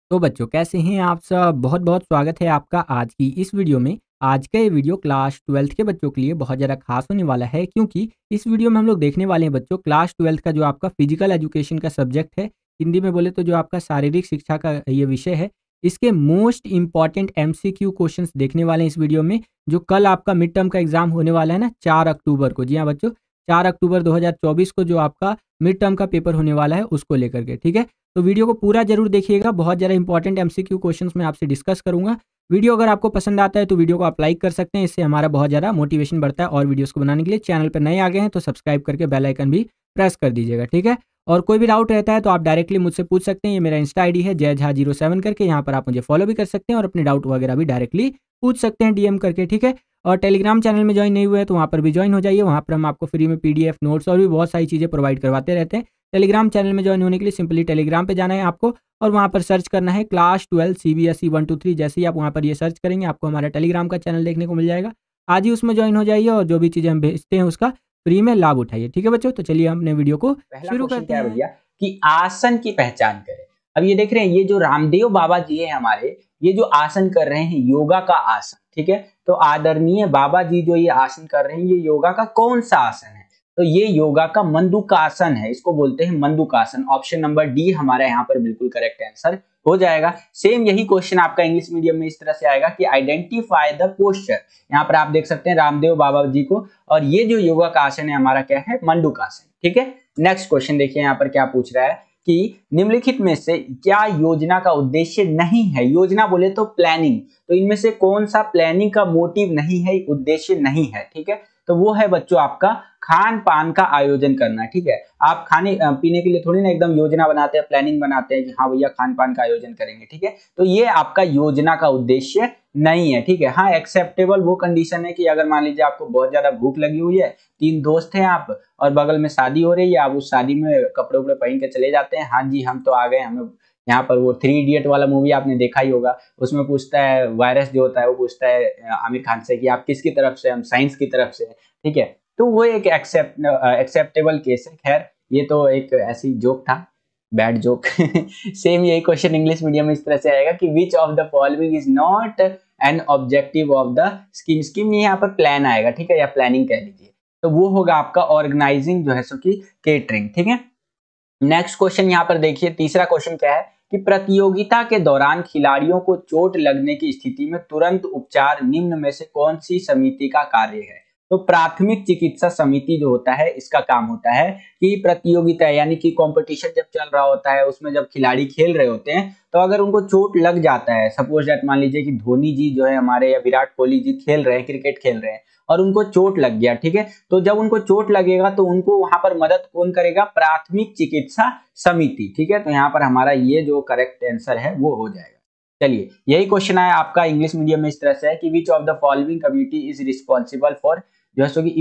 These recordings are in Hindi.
तो बच्चों कैसे हैं आप सब। बहुत बहुत स्वागत है आपका आज की इस वीडियो में। आज का ये वीडियो क्लास 12th के बच्चों के लिए बहुत ज़्यादा खास होने वाला है, क्योंकि इस वीडियो में हम लोग देखने वाले हैं बच्चों क्लास 12th का जो आपका फिजिकल एजुकेशन का सब्जेक्ट है, हिंदी में बोले तो जो आपका शारीरिक शिक्षा का ये विषय है, इसके मोस्ट इंपॉर्टेंट MCQ क्वेश्चंस देखने वाले हैं इस वीडियो में। जो कल आपका मिड टर्म का एग्जाम होने वाला है ना, 4 अक्टूबर को। जी हाँ बच्चों, 4 अक्टूबर 2024 को जो आपका मिड टर्म का पेपर होने वाला है उसको लेकर के, ठीक है। तो वीडियो को पूरा जरूर देखिएगा, बहुत ज़्यादा इंपॉर्टेंट MCQ क्वेश्चंस मैं आपसे डिस्कस करूंगा। वीडियो अगर आपको पसंद आता है तो वीडियो को आप लाइक कर सकते हैं, इससे हमारा बहुत ज़्यादा मोटिवेशन बढ़ता है और वीडियोस को बनाने के लिए। चैनल पर नए आ गए हैं तो सब्सक्राइब करके बेल आइकन भी प्रेस कर दीजिएगा, ठीक है। और कोई भी डाउट रहता है तो आप डायरेक्टली मुझसे पूछ सकते हैं। ये मेरा इंस्टा ID है जय झा 07 करके, यहाँ पर आप मुझे फॉलो भी कर सकते हैं और अपने डाउट वगैरह भी डायरेक्टली पूछ सकते हैं DM करके, ठीक है। और टेलीग्राम चैनल में ज्वाइन नहीं हुए हैं तो वहाँ पर भी ज्वाइन हो जाइए, वहाँ पर हम आपको फ्री में PDF नोट्स और भी बहुत सारी चीज़ें प्रोवाइड करवाते रहते हैं। टेलीग्राम चैनल में ज्वाइन होने के लिए सिंपली टेलीग्राम पे जाना है आपको और वहाँ पर सर्च करना है क्लास 12 CBSE 1 2 3। जैसे ही आप वहाँ पर ये सर्च करेंगे आपको हमारा टेलीग्राम का चैनल देखने को मिल जाएगा। आज ही उसमें ज्वाइन हो जाइए और जो भी चीज़ें हम भेजते हैं उसका फ्री में लाभ उठाइए, ठीक है बच्चों। तो चलिए हम अपने वीडियो को पहला शुरू क्वेश्चन करते क्या है हैं। भैया कि आसन की पहचान करें। अब ये देख रहे हैं, ये जो रामदेव बाबा जी है हमारे, ये जो आसन कर रहे हैं योगा का आसन, ठीक है। तो आदरणीय बाबा जी जो ये आसन कर रहे हैं, ये योगा का कौन सा आसन है? तो ये योगा का मंडूकासन है, इसको बोलते हैं मंडूकासन। ऑप्शन नंबर डी हमारा यहाँ पर बिल्कुल करेक्ट आंसर हो जाएगा। सेम यही क्वेश्चन आपका इंग्लिश मीडियम में इस तरह से आएगा कि आइडेंटिफाई द पोस्चर। यहाँ पर आप देख सकते हैं रामदेव बाबा जी को, और ये जो योगा का आसन है हमारा क्या है? मंडूकासन, ठीक है। नेक्स्ट क्वेश्चन देखिए यहाँ पर क्या पूछ रहा है कि निम्नलिखित में से क्या योजना का उद्देश्य नहीं है? योजना बोले तो प्लानिंग, तो इनमें से कौन सा प्लानिंग का मोटिव नहीं है, उद्देश्य नहीं है, ठीक है। तो वो है बच्चों आपका खान पान का आयोजन करना, ठीक है। आप खाने पीने के लिए थोड़ी ना एकदम योजना बनाते हैं, प्लानिंग बनाते हैं कि हाँ भैया खान पान का आयोजन करेंगे, ठीक है। तो ये आपका योजना का उद्देश्य नहीं है, ठीक है। हाँ, एक्सेप्टेबल वो कंडीशन है कि अगर मान लीजिए आपको बहुत ज्यादा भूख लगी हुई है, 3 दोस्त हैं आप, और बगल में शादी हो रही है, आप उस शादी में कपड़े उपड़े पहन के चले जाते हैं, हाँ जी हम तो आ गए, हमें यहाँ पर वो 3 इडियट वाला मूवी आपने देखा ही होगा, उसमें पूछता है वायरस जो होता है, वो पूछता है आमिर खान से कि आप किसकी तरफ से? हम साइंस की तरफ से, ठीक है। तो वो एक एक्सेप्टेबल केस है। खैर, ये तो एक ऐसी जोक था, बैड जोक। सेम यही क्वेश्चन इंग्लिश मीडियम में इस तरह से आएगा कि which of the following is not an objective of the scheme. Scheme यहाँ पर प्लान आएगा, ठीक है, या प्लानिंग कह लीजिए। तो वो होगा आपका ऑर्गेनाइजिंग जो है सो कि केटरिंग, ठीक है। नेक्स्ट क्वेश्चन यहाँ पर देखिए, तीसरा क्वेश्चन क्या है कि प्रतियोगिता के दौरान खिलाड़ियों को चोट लगने की स्थिति में तुरंत उपचार निम्न में से कौन सी समिति का कार्य है? तो प्राथमिक चिकित्सा समिति जो होता है, इसका काम होता है कि प्रतियोगिता यानी कि कंपटीशन जब चल रहा होता है, उसमें जब खिलाड़ी खेल रहे होते हैं, तो अगर उनको चोट लग जाता है, सपोज दैट मान लीजिए कि धोनी जी जो है हमारे, या विराट कोहली जी खेल रहे हैं, क्रिकेट खेल रहे हैं, और उनको चोट लग गया, ठीक है। तो जब उनको चोट लगेगा तो उनको वहां पर मदद कौन करेगा? प्राथमिक चिकित्सा समिति, ठीक है। तो यहाँ पर हमारा ये जो करेक्ट आंसर है वो हो जाएगा। चलिए, यही क्वेश्चन आया आपका इंग्लिश मीडियम में इस तरह से है कि which of the following committee is responsible for जो है सो कि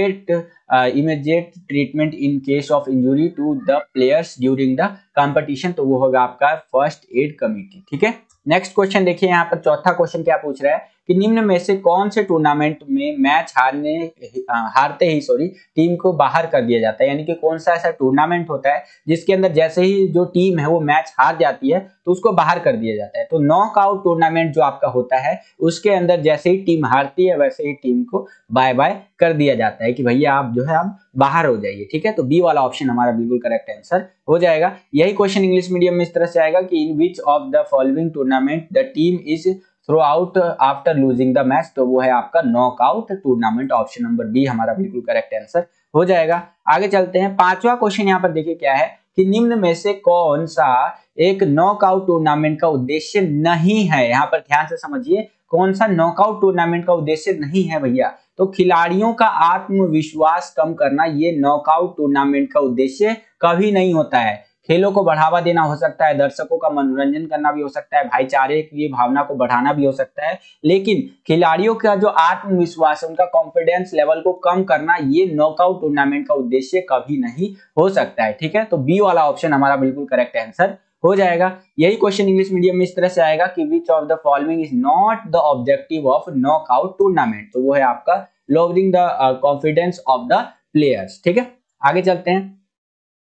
immediate treatment in case of injury to the players during the competition. तो वो होगा आपका फर्स्ट एड कमिटी, ठीक है। नेक्स्ट क्वेश्चन देखिए, यहाँ पर चौथा क्वेश्चन क्या पूछ रहा है कि निम्न में से कौन से टूर्नामेंट में मैच हारते ही टीम को बाहर कर दिया जाता है? यानी कि कौन सा ऐसा टूर्नामेंट होता है जिसके अंदर जैसे ही जो टीम है वो मैच हार जाती है तो उसको बाहर कर दिया जाता है? तो नॉकआउट टूर्नामेंट जो आपका होता है, उसके अंदर जैसे ही टीम हारती है वैसे ही टीम को बाय बाय कर दिया जाता है कि भैया आप जो है आप बाहर हो जाइए, ठीक है। तो बी वाला ऑप्शन हमारा बिल्कुल करेक्ट आंसर हो जाएगा। यही क्वेश्चन इंग्लिश मीडियम में इस तरह से आएगा कि in which of the following tournament the team is throw out after losing the match. तो वो है आपका knockout tournament. Option number B हमारा बिल्कुल करेक्ट आंसर हो जाएगा। आगे चलते हैं, पांचवा क्वेश्चन यहाँ पर देखिए क्या है कि निम्न में से कौन सा एक नॉकआउट टूर्नामेंट का उद्देश्य नहीं है? यहाँ पर ध्यान से समझिए, कौन सा नॉकआउट टूर्नामेंट का उद्देश्य नहीं है भैया? तो खिलाड़ियों का आत्मविश्वास कम करना, ये नॉकआउट टूर्नामेंट का उद्देश्य कभी नहीं होता है। खेलों को बढ़ावा देना हो सकता है, दर्शकों का मनोरंजन करना भी हो सकता है, भाईचारे की भावना को बढ़ाना भी हो सकता है, लेकिन खिलाड़ियों का जो आत्मविश्वास है, उनका कॉन्फिडेंस लेवल को कम करना, ये नॉकआउट टूर्नामेंट का उद्देश्य कभी नहीं हो सकता है, ठीक है। तो बी वाला ऑप्शन हमारा बिल्कुल करेक्ट आंसर हो जाएगा। यही क्वेश्चन इंग्लिश मीडियम में इस तरह से आएगा कि which of the following is not the objective of knockout tournament. तो वो है आपका lowering the confidence of the players, ठीक है। आगे चलते हैं,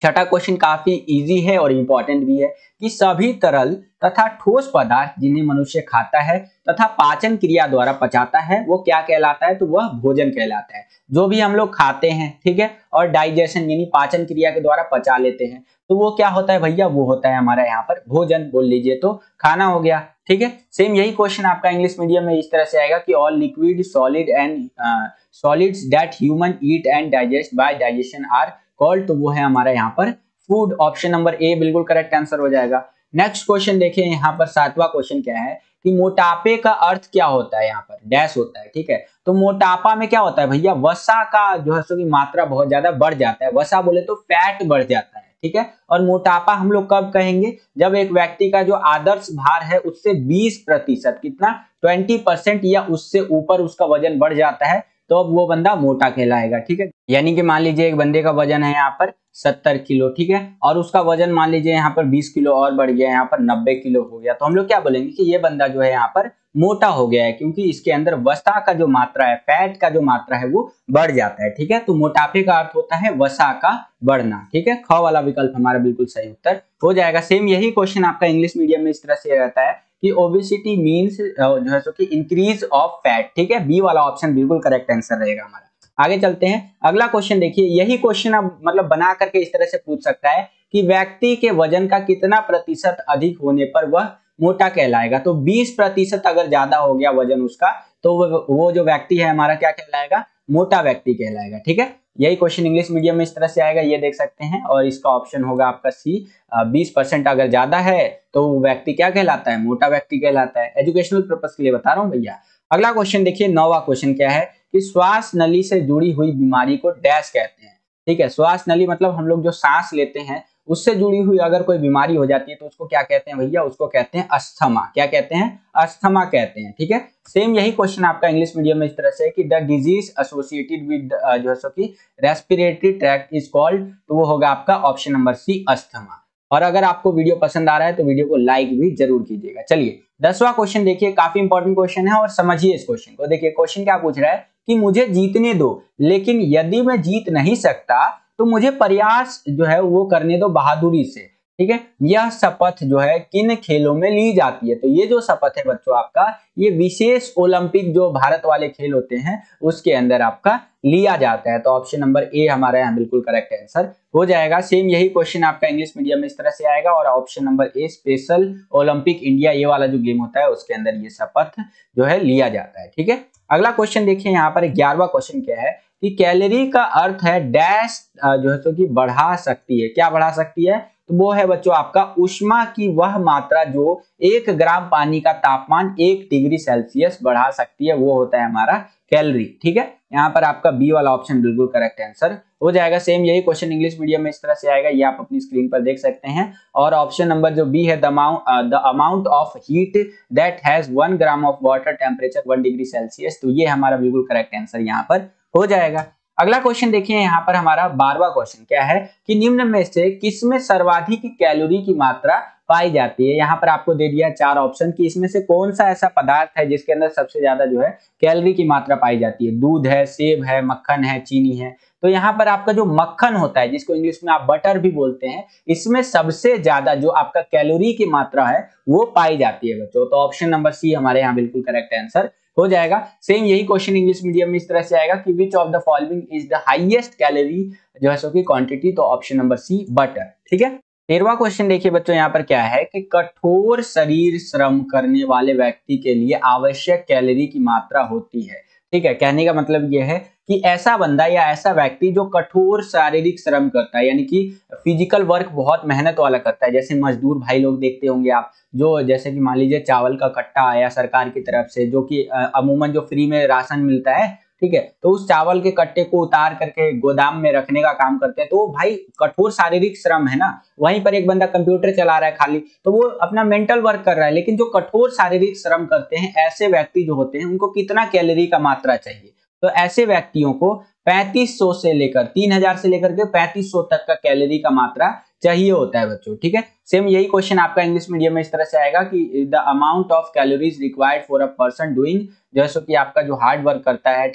छठा क्वेश्चन काफी इजी है और इम्पोर्टेंट भी है कि सभी तरल तथा ठोस पदार्थ जिन्हें मनुष्य खाता है तथा पाचन क्रिया द्वारा पचाता है वो क्या कहलाता है, तो वह भोजन कहलाता है। जो भी हम लोग खाते हैं, ठीक है, और डाइजेशन यानी पाचन क्रिया के द्वारा पचा लेते हैं, तो वो क्या होता है भैया, वो होता है हमारा यहाँ पर भोजन बोल लीजिए, तो खाना हो गया। ठीक है, सेम यही क्वेश्चन आपका इंग्लिश मीडियम में इस तरह से आएगा कि all liquid solid and solids that human eat and digest by digestion are called, तो वो है हमारा यहाँ पर फूड। ऑप्शन नंबर ए बिल्कुल करेक्ट आंसर हो जाएगा। नेक्स्ट क्वेश्चन देखिए यहाँ पर सातवां क्वेश्चन क्या है कि मोटापे का अर्थ क्या होता है, यहाँ पर डैश होता है। ठीक है, तो मोटापा में क्या होता है भैया, वसा का जो है सो की मात्रा बहुत ज्यादा बढ़ जाता है। वसा बोले तो फैट बढ़ जाता है। ठीक है, और मोटापा हम लोग कब कहेंगे, जब एक व्यक्ति का जो आदर्श भार है उससे 20% कितना 20% या उससे ऊपर उसका वजन बढ़ जाता है, तो अब वो बंदा मोटा कहलाएगा। ठीक है, यानी कि मान लीजिए एक बंदे का वजन है यहाँ पर 70 किलो, ठीक है, और उसका वजन मान लीजिए यहाँ पर 20 किलो और बढ़ गया, यहाँ पर 90 किलो हो गया, तो हम लोग क्या बोलेंगे कि ये बंदा जो है यहाँ पर मोटा हो गया है, क्योंकि इसके अंदर वसा का जो मात्रा है, फैट का जो मात्रा है वो बढ़ जाता है। ठीक है, तो मोटापे का अर्थ होता है वसा का बढ़ना। ठीक है, ख वाला विकल्प हमारा बिल्कुल सही उत्तर हो जाएगा। सेम यही क्वेश्चन आपका इंग्लिश मीडियम में इस तरह से रहता है कि ओबेसिटी मीन्स जो है सो कि इंक्रीज ऑफ फैट। ठीक है, बी वाला ऑप्शन बिल्कुल करेक्ट आंसर रहेगा हमारा। आगे चलते हैं, अगला क्वेश्चन देखिए। यही क्वेश्चन अब मतलब बना करके इस तरह से पूछ सकता है कि व्यक्ति के वजन का कितना प्रतिशत अधिक होने पर वह मोटा कहलाएगा। तो 20% अगर ज्यादा हो गया वजन उसका, तो वो जो व्यक्ति है हमारा क्या कहलाएगा, मोटा व्यक्ति कहलाएगा। ठीक है, यही क्वेश्चन इंग्लिश मीडियम में इस तरह से आएगा, ये देख सकते हैं, और इसका ऑप्शन होगा आपका सी। 20% अगर ज्यादा है तो वो व्यक्ति क्या कहलाता है, मोटा व्यक्ति कहलाता है। एजुकेशनल पर्पस के लिए बता रहा हूँ भैया। अगला क्वेश्चन देखिए, 9वां क्वेश्चन क्या है कि श्वास नली से जुड़ी हुई बीमारी को डैश कहते हैं। ठीक है, श्वास नली मतलब हम लोग जो सांस लेते हैं उससे जुड़ी हुई अगर कोई बीमारी हो जाती है तो उसको क्या कहते हैं भैया, उसको कहते हैं अस्थमा। क्या कहते हैं, अस्थमा कहते हैं। ठीक है, सेम यही क्वेश्चन आपका इंग्लिश मीडियम में इस तरह से है कि द डिजीज एसोसिएटेड विद जो है सो कि रेस्पिरेटरी ट्रैक्ट इज कॉल्ड, तो वो होगा आपका ऑप्शन नंबर सी, अस्थमा। और अगर आपको वीडियो पसंद आ रहा है तो वीडियो को लाइक भी जरूर कीजिएगा। चलिए 10वां क्वेश्चन देखिए, काफी इंपॉर्टेंट क्वेश्चन है और समझिए इस क्वेश्चन को। देखिए क्वेश्चन क्या पूछ रहा है कि मुझे जीतने दो, लेकिन यदि मैं जीत नहीं सकता तो मुझे प्रयास जो है वो करने दो बहादुरी से। ठीक है, यह शपथ जो है किन खेलों में ली जाती है। तो ये जो शपथ है बच्चों आपका, ये विशेष ओलंपिक जो भारत वाले खेल होते हैं उसके अंदर आपका लिया जाता है। तो ऑप्शन नंबर ए हमारा यहाँ बिल्कुल करेक्ट आंसर हो जाएगा। सेम यही क्वेश्चन आपका इंग्लिश मीडियम में इस तरह से आएगा, और option number A special Olympic India, ये वाला जो गेम होता है उसके अंदर ये शपथ जो है लिया जाता है। ठीक है, अगला क्वेश्चन देखिए यहाँ पर 11वां क्वेश्चन क्या है कि कैलोरी का अर्थ है डैश जो है सो कि बढ़ा सकती है। क्या बढ़ा सकती है, तो वो है बच्चों आपका ऊष्मा की वह मात्रा जो 1 ग्राम पानी का तापमान 1 डिग्री सेल्सियस बढ़ा सकती है, वो होता है हमारा कैलोरी। ठीक है, यहाँ पर आपका बी वाला ऑप्शन बिल्कुल करेक्ट आंसर हो जाएगा। सेम यही क्वेश्चन इंग्लिश मीडियम में इस तरह से आएगा, ये आप अपनी स्क्रीन पर देख सकते हैं। और ऑप्शन नंबर जो बी है, the amount of heat that has 1 gram of water temperature 1 degree Celsius, तो ये हमारा बिल्कुल करेक्ट आंसर यहाँ पर हो जाएगा। अगला क्वेश्चन देखिए यहाँ पर हमारा 12वां क्वेश्चन क्या है कि निम्न में से किसमें सर्वाधिक कैलोरी की मात्रा पाई जाती है। यहाँ पर आपको दे दिया 4 ऑप्शन कि इसमें से कौन सा ऐसा पदार्थ है जिसके अंदर सबसे ज्यादा जो है कैलोरी की मात्रा पाई जाती है। दूध है, सेब है, मक्खन है, चीनी है। तो यहाँ पर आपका जो मक्खन होता है, जिसको इंग्लिश में आप बटर भी बोलते हैं, इसमें सबसे ज्यादा जो आपका कैलोरी की मात्रा है वो पाई जाती है बच्चों। तो ऑप्शन नंबर सी हमारे यहाँ बिल्कुल करेक्ट आंसर हो जाएगा। सेम यही क्वेश्चन इंग्लिश मीडियम में इस तरह से आएगा कि which of the following is the highest calorie जो है सो की क्वांटिटी, तो ऑप्शन नंबर सी बटर। ठीक है, 13वां क्वेश्चन देखिए बच्चों यहाँ पर क्या है कि कठोर शरीर श्रम करने वाले व्यक्ति के लिए आवश्यक कैलोरी की मात्रा होती है। ठीक है, कहने का मतलब यह है कि ऐसा बंदा या ऐसा व्यक्ति जो कठोर शारीरिक श्रम करता है, यानी कि फिजिकल वर्क बहुत मेहनत वाला करता है, जैसे मजदूर भाई लोग देखते होंगे आप, जो जैसे कि मान लीजिए चावल का कट्टा आया सरकार की तरफ से, जो कि अमूमन जो फ्री में राशन मिलता है, ठीक है, तो उस चावल के कट्टे को उतार करके गोदाम में रखने का काम करते हैं, तो भाई कठोर शारीरिक श्रम है ना। वहीं पर एक बंदा कंप्यूटर चला रहा है खाली, तो वो अपना मेंटल वर्क कर रहा है, लेकिन जो कठोर शारीरिक श्रम करते हैं ऐसे व्यक्ति जो होते हैं उनको कितना कैलोरी का मात्रा चाहिए, तो ऐसे व्यक्तियों को 3500 से लेकर 3000 से लेकर के 3500 तक का कैलोरी का मात्रा चाहिए होता है बच्चों। ठीक है, सेम यही क्वेश्चन आपका इंग्लिश मीडियम में इस तरह से आएगा कि the amount of calories required for a person doing, जैसे कि आपका जो हार्ड वर्क करता है, ठीक है,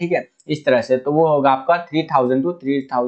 इस तरह से, तो वो होगा आपका 3000 to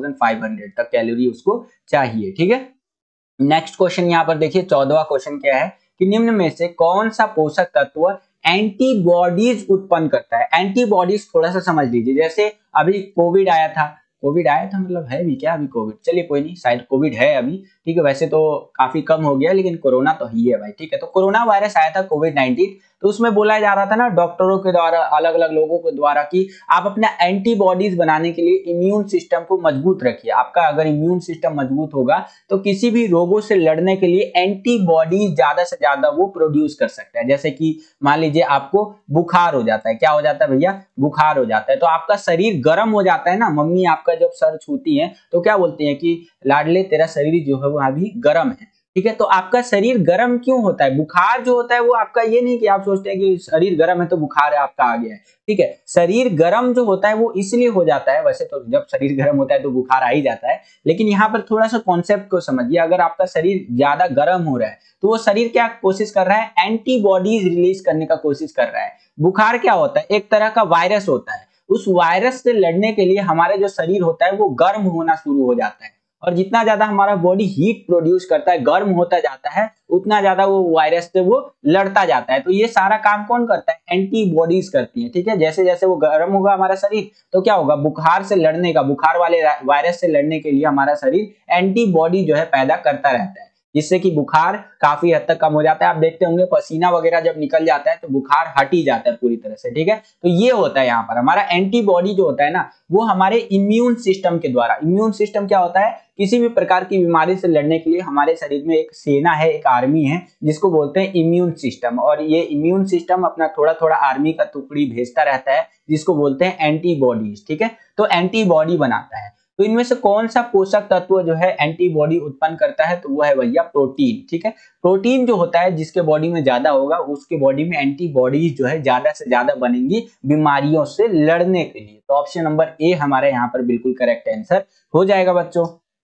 3500 तक कैलोरी उसको चाहिए, ठीक है। नेक्स्ट क्वेश्चन यहाँ पर देखिए 14वां क्वेश्चन क्या है कि निम्न में से कौन सा पोषक तत्व एंटीबॉडीज उत्पन्न करता है। एंटीबॉडीज थोड़ा सा समझ लीजिए, जैसे अभी कोविड आया था, मतलब है भी क्या अभी कोविड, चलिए कोई नहीं, शायद कोविड है अभी, ठीक है, वैसे तो काफी कम हो गया, लेकिन कोरोना तो ही है भाई, ठीक है। तो कोरोना वायरस आया था कोविड-19, तो उसमें बोला जा रहा था ना डॉक्टरों के द्वारा, अलग अलग लोगों के द्वारा, कि आप अपना एंटीबॉडीज बनाने के लिए इम्यून सिस्टम को मजबूत रखिए। आपका अगर इम्यून सिस्टम मजबूत होगा तो किसी भी रोगों से लड़ने के लिए एंटीबॉडीज ज्यादा से ज्यादा वो प्रोड्यूस कर सकता है। जैसे कि मान लीजिए आपको बुखार हो जाता है, क्या हो जाता है भैया, बुखार हो जाता है, तो आपका शरीर गर्म हो जाता है ना, मम्मी आपका जब सर छूती है तो क्या बोलती है कि लाडले तेरा शरीर जो है वो अभी गर्म है, ठीक है। तो आपका शरीर गर्म क्यों होता है, बुखार जो होता है वो आपका ये नहीं कि आप सोचते हैं कि शरीर गर्म है तो बुखार है आपका आ गया है, ठीक है। शरीर गर्म जो होता है वो इसलिए हो जाता है, वैसे तो जब शरीर गर्म होता है तो बुखार आ ही जाता है, लेकिन यहाँ पर थोड़ा सा कॉन्सेप्ट को समझिए। अगर आपका शरीर ज्यादा गर्म हो रहा है तो वो शरीर क्या कोशिश कर रहा है, एंटीबॉडीज रिलीज करने का कोशिश कर रहा है। बुखार क्या होता है, एक तरह का वायरस होता है, उस वायरस से लड़ने के लिए हमारा जो शरीर होता है वो गर्म होना शुरू हो जाता है, और जितना ज्यादा हमारा बॉडी हीट प्रोड्यूस करता है, गर्म होता जाता है, उतना ज्यादा वो वायरस से वो लड़ता जाता है। तो ये सारा काम कौन करता है, एंटीबॉडीज करती है, ठीक है। जैसे जैसे वो गर्म होगा हमारा शरीर तो क्या होगा, बुखार से लड़ने का, बुखार वाले वायरस से लड़ने के लिए हमारा शरीर एंटीबॉडी जो है पैदा करता रहता है, जिससे कि बुखार काफी हद तक कम हो जाता है। आप देखते होंगे पसीना वगैरह जब निकल जाता है तो बुखार हट ही जाता है पूरी तरह से, ठीक है। तो ये होता है यहाँ पर हमारा एंटीबॉडी जो होता है ना, वो हमारे इम्यून सिस्टम के द्वारा, इम्यून सिस्टम क्या होता है, किसी भी प्रकार की बीमारी से लड़ने के लिए हमारे शरीर में एक सेना है, एक आर्मी है, जिसको बोलते हैं इम्यून सिस्टम, और ये इम्यून सिस्टम अपना थोड़ा थोड़ा आर्मी का टुकड़ी भेजता रहता है, जिसको बोलते हैं एंटीबॉडीज, ठीक है। तो एंटीबॉडी बनाता है। तो इनमें से कौन सा पोषक तत्व जो है एंटीबॉडी उत्पन्न करता है, तो वो है भैया प्रोटीन, ठीक है। प्रोटीन जो होता है जिसके बॉडी में ज्यादा होगा उसके बॉडी में एंटीबॉडीज जो है ज्यादा से ज्यादा बनेंगी बीमारियों से लड़ने के लिए। तो ऑप्शन नंबर ए हमारे यहाँ पर बिल्कुल करेक्ट आंसर हो जाएगा बच्चों।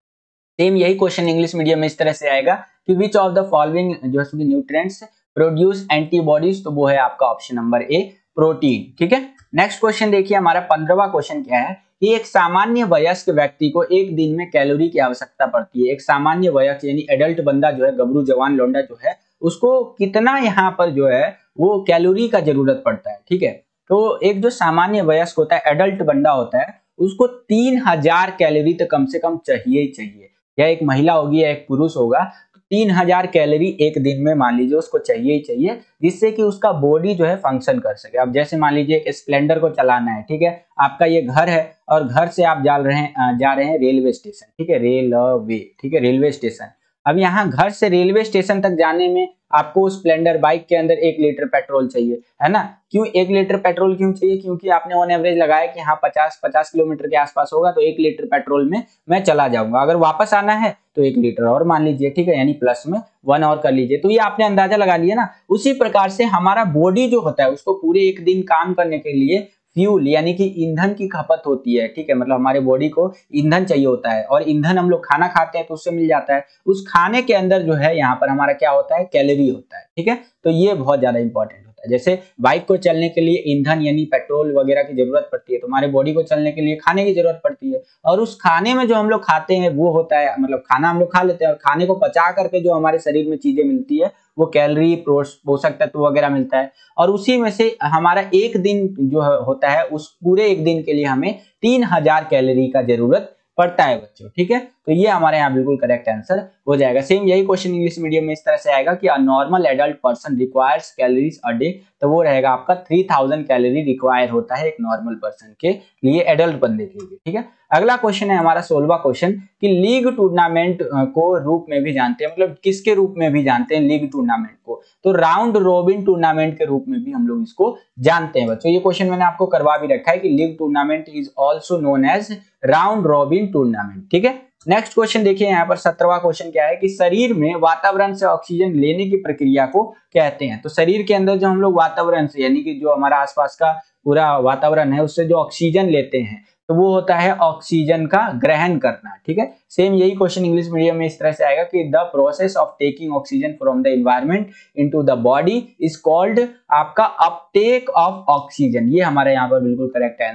सेम यही क्वेश्चन इंग्लिश मीडियम में इस तरह से आएगा कि विच ऑफ द फॉलोइंग जो है न्यूट्रिएंट्स प्रोड्यूस एंटीबॉडीज, तो वो है आपका ऑप्शन नंबर ए प्रोटीन, ठीक है। नेक्स्ट क्वेश्चन देखिए हमारा 15वां क्वेश्चन क्या है कि एक सामान्य वयस्क व्यक्ति को एक दिन में कैलोरी की आवश्यकता पड़ती है। एक सामान्य वयस्क यानी एडल्ट बंदा जो है, गबरू जवान लौंडा जो है, उसको कितना यहाँ पर जो है वो कैलोरी का जरूरत पड़ता है, ठीक है। तो एक जो सामान्य वयस्क होता है, एडल्ट बंदा होता है, उसको 3000 कैलोरी तो कम से कम चाहिए ही चाहिए, या एक महिला होगी या एक पुरुष होगा, 3000 कैलोरी एक दिन में मान लीजिए उसको चाहिए ही चाहिए, जिससे कि उसका बॉडी जो है फंक्शन कर सके। अब जैसे मान लीजिए एक स्प्लेंडर को चलाना है, ठीक है, आपका ये घर है और घर से आप जा रहे हैं रेलवे स्टेशन, ठीक है, रेलवे, ठीक है, रेलवे स्टेशन। अब यहाँ घर से रेलवे स्टेशन तक जाने में आपको स्प्लेंडर बाइक के अंदर 1 लीटर पेट्रोल चाहिए, है ना। क्यों 1 लीटर पेट्रोल क्यों चाहिए, क्योंकि आपने ऑन एवरेज लगाया कि हाँ 50 किलोमीटर के आसपास होगा, तो 1 लीटर पेट्रोल में मैं चला जाऊंगा। अगर वापस आना है तो 1 लीटर और मान लीजिए, ठीक है, यानी प्लस में 1 और कर लीजिए। तो ये आपने अंदाजा लगा लिया ना। उसी प्रकार से हमारा बॉडी जो होता है उसको पूरे एक दिन काम करने के लिए फ्यूल यानी कि ईंधन की खपत होती है, ठीक है, मतलब हमारे बॉडी को ईंधन चाहिए होता है, और ईंधन हम लोग खाना खाते हैं तो उससे मिल जाता है। उस खाने के अंदर जो है यहाँ पर हमारा क्या होता है, कैलोरी होता है, ठीक है। तो ये बहुत ज्यादा इंपॉर्टेंट होता है। जैसे बाइक को चलने के लिए ईंधन यानी पेट्रोल वगैरह की जरूरत पड़ती है, तो हमारे बॉडी को चलने के लिए खाने की जरूरत पड़ती है, और उस खाने में जो हम लोग खाते हैं वो होता है, मतलब खाना हम लोग खा लेते हैं और खाने को पचा करके जो हमारे शरीर में चीजें मिलती है वो कैलोरी, पोषक तत्व वगैरह मिलता है, और उसी में से हमारा एक दिन जो होता है उस पूरे एक दिन के लिए हमें 3000 कैलोरी का जरूरत पड़ता है बच्चों, ठीक है। तो ये हमारे यहाँ बिल्कुल करेक्ट आंसर हो जाएगा। सेम यही क्वेश्चन इंग्लिश मीडियम में इस तरह से आएगा कि a normal adult person requires calories a day, तो वो रहेगा आपका 3000 कैलोरी रिक्वायर होता है एक नॉर्मल पर्सन के लिए, एडल्ट बंदे के लिए, ठीक है। अगला क्वेश्चन है हमारा 16वां क्वेश्चन कि लीग टूर्नामेंट को रूप में भी जानते हैं, मतलब किसके रूप में भी जानते हैं लीग टूर्नामेंट को, तो राउंड रॉबिन टूर्नामेंट के रूप में भी हम लोग इसको जानते हैं बच्चों। ये क्वेश्चन मैंने आपको करवा भी रखा है कि league tournament is also known as round robin tournament, ठीक है। नेक्स्ट क्वेश्चन देखिए यहाँ पर 17वां क्वेश्चन क्या है कि शरीर में वातावरण से ऑक्सीजन लेने की प्रक्रिया को कहते हैं। तो शरीर के अंदर जो हम लोग वातावरण से यानी कि जो हमारा आसपास का पूरा वातावरण है उससे जो ऑक्सीजन लेते हैं तो वो होता है ऑक्सीजन का ग्रहण करना, ठीक है। सेम यही क्वेश्चन इंग्लिश मीडियम में इस तरह से आएगा कि the process of taking oxygen from the environment into the body is called आपका अपटेक ऑफ ऑक्सीजन। ये हमारे यहाँ पर बिल्कुल करेक्ट आंसर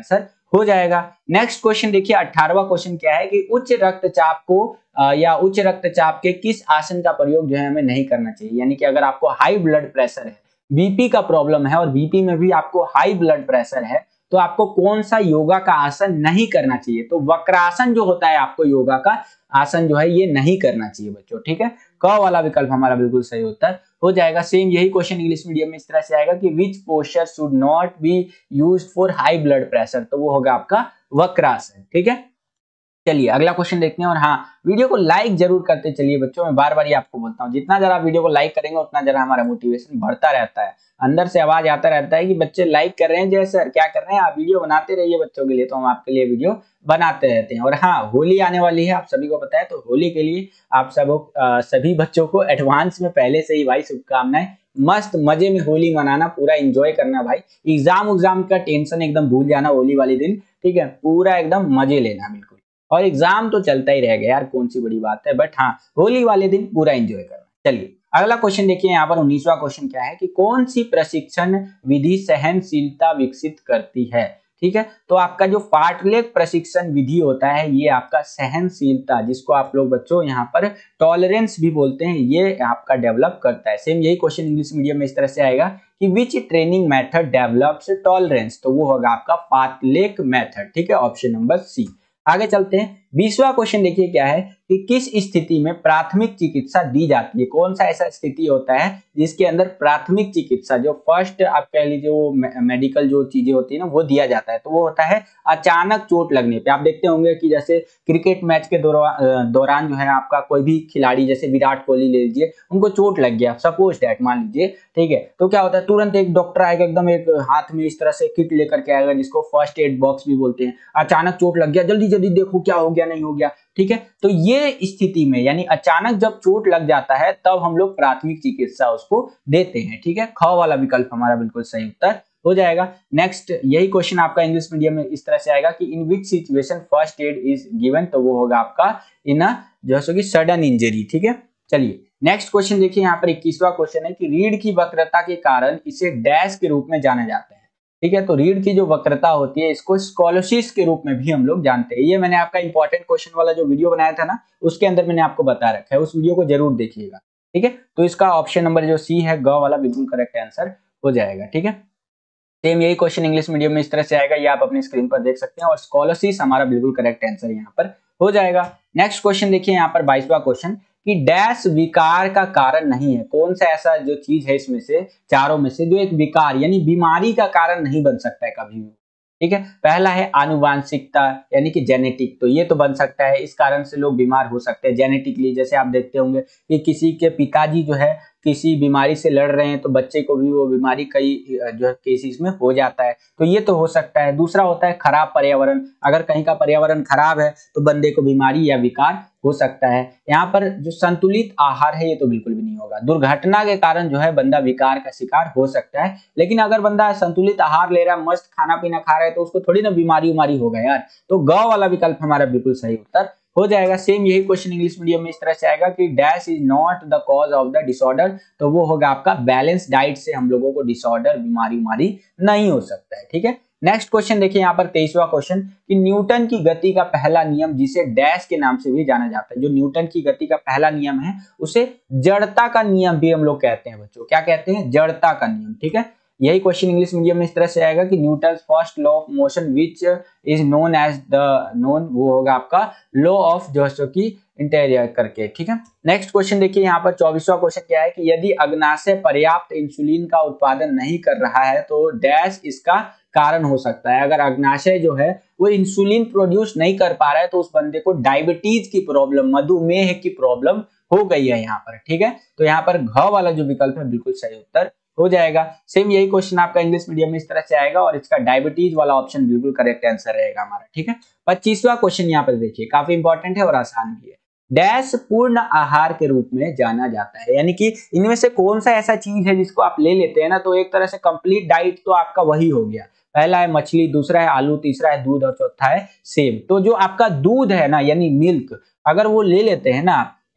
हो जाएगा। नेक्स्ट क्वेश्चन देखिए 18वां क्वेश्चन क्या है कि उच्च रक्तचाप को या उच्च रक्तचाप के किस आसन का प्रयोग जो है हमें नहीं करना चाहिए। यानी कि अगर आपको हाई ब्लड प्रेशर है, बीपी का प्रॉब्लम है और बीपी में भी आपको हाई ब्लड प्रेशर है, तो आपको कौन सा योगा का आसन नहीं करना चाहिए। तो वक्रासन जो होता है आपको योगा का आसन जो है ये नहीं करना चाहिए बच्चों, ठीक है। क वाला विकल्प हमारा बिल्कुल सही उत्तर हो जाएगा। सेम यही क्वेश्चन इंग्लिश मीडियम में इस तरह से आएगा कि which posture should not be used for high blood pressure, तो वो होगा आपका वक्रासन, ठीक है। चलिए अगला क्वेश्चन देखते हैं। और हाँ, वीडियो को लाइक जरूर करते चलिए बच्चों, मैं बार बार ये आपको बोलता हूँ, जितना जरा वीडियो को लाइक करेंगे उतना जरा हमारा मोटिवेशन बढ़ता रहता है, अंदर से आवाज आता रहता है कि बच्चे लाइक कर रहे हैं, जय सर क्या कर रहे हैं आप, वीडियो बनाते रहिए बच्चों के लिए, तो हम आपके लिए वीडियो बनाते रहते हैं। और हाँ, होली आने वाली है, आप सभी को पता है, तो होली के लिए आप सभी बच्चों को एडवांस में पहले से ही भाई शुभकामनाएं। मस्त मजे में होली मनाना, पूरा एंजॉय करना भाई, एग्जाम का टेंशन एकदम भूल जाना होली वाले दिन, ठीक है, पूरा एकदम मजे लेना बिल्कुल। और एग्जाम तो चलता ही रहेगा यार, कौन सी बड़ी बात है, बट हाँ होली वाले दिन पूरा एंजॉय करना। चलिए अगला क्वेश्चन देखिए, यहाँ पर 19वां क्वेश्चन क्या है कि कौन सी प्रशिक्षण विधि सहनशीलता विकसित करती है, ठीक है। तो आपका जो फाटलेक प्रशिक्षण विधि होता है ये आपका सहनशीलता, जिसको आप लोग बच्चों यहाँ पर टॉलरेंस भी बोलते हैं, ये आपका डेवलप करता है। सेम यही क्वेश्चन इंग्लिश मीडियम में इस तरह से आएगा कि which training method develops tolerance, तो वो होगा आपका फाटलेक मेथड, ठीक है, ऑप्शन नंबर सी। आगे चलते हैं। 20वां क्वेश्चन देखिए क्या है कि किस स्थिति में प्राथमिक चिकित्सा दी जाती है। कौन सा ऐसा स्थिति होता है जिसके अंदर प्राथमिक चिकित्सा, जो फर्स्ट आप कह लीजिए वो मेडिकल जो चीजें होती है ना, वो दिया जाता है। तो वो होता है अचानक चोट लगने पे। आप देखते होंगे कि जैसे क्रिकेट मैच के दौरान जो है आपका कोई भी खिलाड़ी, जैसे विराट कोहली ले लीजिए, उनको चोट लग गया, सपोज दैट मान लीजिए, ठीक है, तो क्या होता है, तुरंत एक डॉक्टर आएगा, एकदम एक हाथ में इस तरह से किट लेकर के आएगा, जिसको फर्स्ट एड बॉक्स भी बोलते हैं। अचानक चोट लग गया, जल्दी जल्दी देखो क्या हो गया, नहीं हो गया, ठीक है। तो ये स्थिति में, यानी अचानक जब चोट लग जाता है, तब हम लोग प्राथमिक चिकित्सा उसको देते हैं, ठीक है। ख वाला विकल्प हमारा बिल्कुल सही उत्तर हो जाएगा। नेक्स्ट यही क्वेश्चन आपका इंग्लिश मीडियम में इस तरह से आएगा कि in which situation first aid is given, तो वो होगा आपका इन जैसे कि सडन इंजरी, ठीक है। चलिए नेक्स्ट क्वेश्चन देखिए, यहाँ पर 21वां क्वेश्चन है कि रीढ़ की वक्रता के कारण इसे डैश के रूप में जाना जाता है, ठीक है। तो रीढ़ की जो वक्रता होती है इसको स्कॉलोसिस के रूप में भी हम लोग जानते हैं। ये मैंने आपका इंपॉर्टेंट क्वेश्चन वाला जो वीडियो बनाया था ना, उसके अंदर मैंने आपको बता रखा है, उस वीडियो को जरूर देखिएगा, ठीक है। तो इसका ऑप्शन नंबर जो सी है, ग वाला, बिल्कुल करेक्ट आंसर हो जाएगा, ठीक है। सेम यही क्वेश्चन इंग्लिश मीडियम में इस तरह से आएगा, ये आप अपनी स्क्रीन पर देख सकते हैं, और स्कॉलोसिस हमारा बिल्कुल करेक्ट आंसर यहाँ पर हो जाएगा। नेक्स्ट क्वेश्चन देखिए यहाँ पर 22वां क्वेश्चन कि डैश विकार का कारण नहीं है। कौन सा ऐसा जो चीज है इसमें से, चारों में से, जो एक विकार यानी बीमारी का कारण नहीं बन सकता है कभी भी, ठीक है। पहला है आनुवांशिकता यानी कि जेनेटिक, तो ये तो बन सकता है, इस कारण से लोग बीमार हो सकते हैं जेनेटिकली। जैसे आप देखते होंगे कि किसी के पिताजी जो है किसी बीमारी से लड़ रहे हैं, तो बच्चे को भी वो बीमारी कई जो है केसेस में हो जाता है, तो ये तो हो सकता है। दूसरा होता है खराब पर्यावरण, अगर कहीं का पर्यावरण खराब है तो बंदे को बीमारी या विकार हो सकता है। यहाँ पर जो संतुलित आहार है ये तो बिल्कुल भी नहीं होगा। दुर्घटना के कारण जो है बंदा विकार का शिकार हो सकता है, लेकिन अगर बंदा संतुलित आहार ले रहा है, मस्त खाना पीना खा रहा है, तो उसको थोड़ी ना बीमारी उमारी होगा यार। तो ग वाला विकल्प हमारा बिल्कुल सही उत्तर हो जाएगा। सेम यही क्वेश्चन इंग्लिश मीडियम में इस तरह से आएगा कि dash is not the cause of the disorder, तो वो होगा आपका बैलेंस डाइट से हम लोगों को डिसऑर्डर, बीमारी उमारी नहीं हो सकता है, ठीक है। नेक्स्ट क्वेश्चन देखिए यहाँ पर 23वां क्वेश्चन कि न्यूटन की गति का पहला नियम, जिसे डैश के नाम से भी जाना जाता है, जो न्यूटन की गति का पहला नियम है उसे जड़ता का नियम भी हम लोग कहते हैं बच्चों। क्या कहते हैं? जड़ता का नियम, ठीक है। यही क्वेश्चन इंग्लिश मीडियम में इस तरह से आएगा कि Newton first law of motion which is known as the known, वो होगा आपका लॉ ऑफ जो कि इंटीरियर करके, ठीक है। नेक्स्ट क्वेश्चन देखिए यहाँ पर 24वां क्वेश्चन क्या है कि यदि अग्नाशय पर्याप्त इंसुलिन का उत्पादन नहीं कर रहा है तो डैश इसका कारण हो सकता है। अगर अग्नाशय जो है वो इंसुलिन प्रोड्यूस नहीं कर पा रहा है तो उस बंदे को डायबिटीज की प्रॉब्लम, मधुमेह की प्रॉब्लम हो गई है यहाँ पर, ठीक है। तो यहाँ पर घ वाला जो विकल्प है बिल्कुल सही उत्तर हो जाएगा। सेम यही क्वेश्चन आपका इंग्लिश मीडियम में इस तरह से आएगा और इसका डायबिटीज वाला ऑप्शन बिल्कुल करेक्ट आंसर रहेगा हमारा, ठीक है। 25वां क्वेश्चन यहाँ पर देखिए, काफी इंपॉर्टेंट है और आसान भी है। डैश पूर्ण आहार के रूप में जाना जाता है, यानी कि इनमें से कौन सा ऐसा चीज है जिसको आप ले लेते हैं ना, तो एक तरह से कंप्लीट डाइट तो आपका वही हो गया। पहला है मछली, दूसरा है आलू, तीसरा है दूध और चौथा है सेब। तो जो आपका दूध है ना, यानी मिल्क, अगर वो ले लेते हैं ना,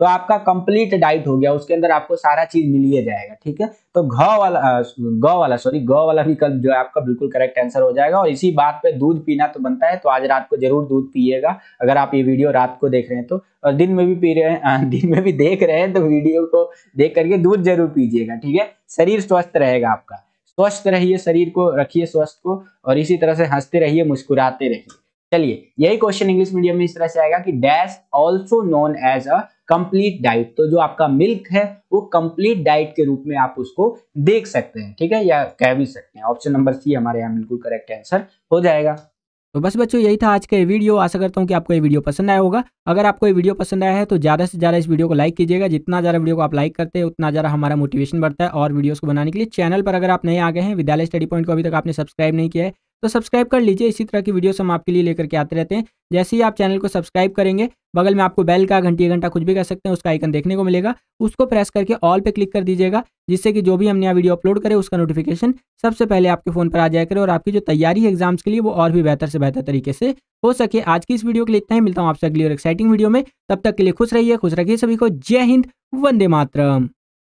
तो आपका कंप्लीट डाइट हो गया, उसके अंदर आपको सारा चीज मिल ही जाएगा। ठीक है, तो ग वाला विकल्प जो है आपका बिल्कुल करेक्ट आंसर हो जाएगा। और इसी बात पे दूध पीना तो बनता है, तो आज रात को जरूर दूध पिएगा अगर आप ये वीडियो रात को देख रहे हैं तो, और दिन में भी पी रहे हैं, दिन में भी देख रहे हैं तो वीडियो को देख करके दूध जरूर पीजिएगा। ठीक है, शरीर स्वस्थ रहेगा आपका। स्वस्थ रहिए, शरीर को रखिए स्वस्थ को, और इसी तरह से हंसते रहिए, मुस्कुराते रहिए। चलिए, यही क्वेश्चन इंग्लिश मीडियम में इस तरह से आएगा कि dash also known as a complete diet. तो जो आपका मिल्क है वो कंप्लीट डाइट के रूप में आप उसको देख सकते हैं। ठीक है, या कह भी सकते हैं। ऑप्शन नंबर सी हमारे यहाँ बिल्कुल करेक्ट आंसर हो जाएगा। तो बस बच्चों, यही था आज का ये वीडियो। आशा करता हूँ कि आपको ये वीडियो पसंद आया होगा। अगर आपको ये वीडियो पसंद आया है तो ज़्यादा से ज़्यादा इस वीडियो को लाइक कीजिएगा। जितना ज़्यादा वीडियो को आप लाइक करते हैं उतना ज़्यादा हमारा मोटिवेशन बढ़ता है और वीडियोस को बनाने के लिए। चैनल पर अगर आप नए आ गए हैं, विद्यालय स्टडी पॉइंट को अभी तक आपने सब्सक्राइब नहीं किया है तो सब्सक्राइब कर लीजिए। इसी तरह की वीडियोस हम आपके लिए लेकर के आते रहते हैं। जैसे ही आप चैनल को सब्सक्राइब करेंगे, बगल में आपको बेल का, घंटी घंटा कुछ भी कह सकते हैं, उसका आइकन देखने को मिलेगा। उसको प्रेस करके ऑल पे क्लिक कर दीजिएगा, जिससे कि जो भी हम नया वीडियो अपलोड करें उसका नोटिफिकेशन सबसे पहले आपके फ़ोन पर आ जाया करे और आपकी जो तैयारी है एग्जाम्स के लिए वो और भी बेहतर से बेहतर तरीके से हो सके। आज की इस वीडियो के लिए इतना ही। मिलता हूँ आपसे अगली और एक्साइटिंग वीडियो में। तब तक के लिए खुश रहिए, खुश रखिए सभी को। जय हिंद, वंदे मातरम।